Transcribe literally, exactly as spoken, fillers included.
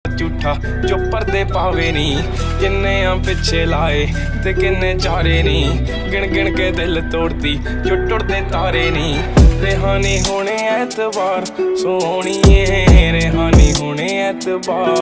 झूठा जो पर्दे पावे नी, किन्ने आ पिछे लाए ते किन्ने चारे नी, गिन गिन के दिल तोड़ती जो टुटदे तारे नी। रेहानी होने ऐतबार सोहणिए, रेहानी होने ऐतबार।